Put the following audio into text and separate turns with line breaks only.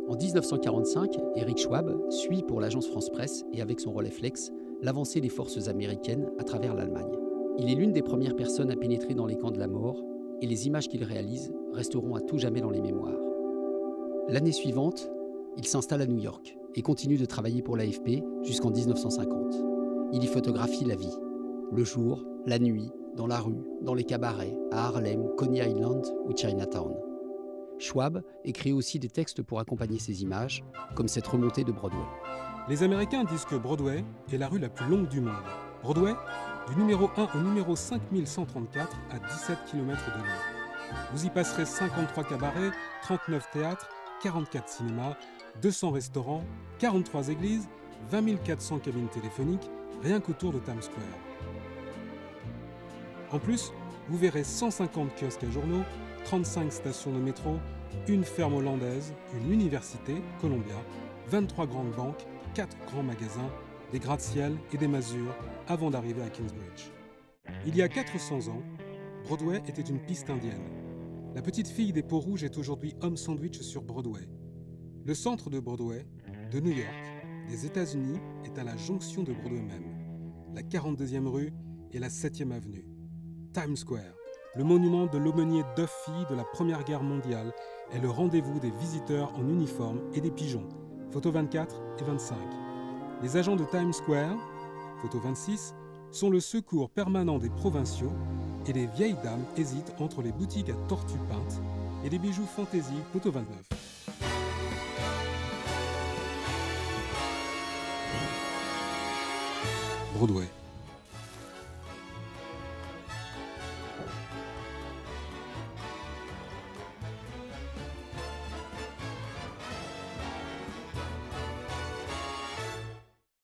En 1945, Eric Schwab suit pour l'agence France-Presse et avec son relais Flex l'avancée des forces américaines à travers l'Allemagne. Il est l'une des premières personnes à pénétrer dans les camps de la mort et les images qu'il réalise resteront à tout jamais dans les mémoires. L'année suivante, il s'installe à New York et continue de travailler pour l'AFP jusqu'en 1950. Il y photographie la vie, le jour, la nuit, dans la rue, dans les cabarets, à Harlem, Coney Island ou Chinatown. Schwab écrit aussi des textes pour accompagner ces images, comme cette remontée de Broadway.
Les Américains disent que Broadway est la rue la plus longue du monde. Broadway, du numéro 1 au numéro 5134 à 17 km de long. Vous y passerez 53 cabarets, 39 théâtres, 44 cinémas, 200 restaurants, 43 églises, 20 400 cabines téléphoniques, rien qu'autour de Times Square. En plus, vous verrez 150 kiosques à journaux, 35 stations de métro, une ferme hollandaise, une université, Columbia, 23 grandes banques, 4 grands magasins, des gratte-ciel et des masures avant d'arriver à Kingsbridge. Il y a 400 ans, Broadway était une piste indienne. La petite fille des peaux rouges est aujourd'hui homme sandwich sur Broadway. Le centre de Broadway, de New York, des États-Unis, est à la jonction de Broadway même, la 42e rue et la 7e avenue. Times Square, le monument de l'aumônier Duffy de la Première Guerre mondiale, est le rendez-vous des visiteurs en uniforme et des pigeons, photos 24 et 25. Les agents de Times Square, photo 26, sont le secours permanent des provinciaux et les vieilles dames hésitent entre les boutiques à tortues peintes et les bijoux fantaisie, photo 29. Broadway.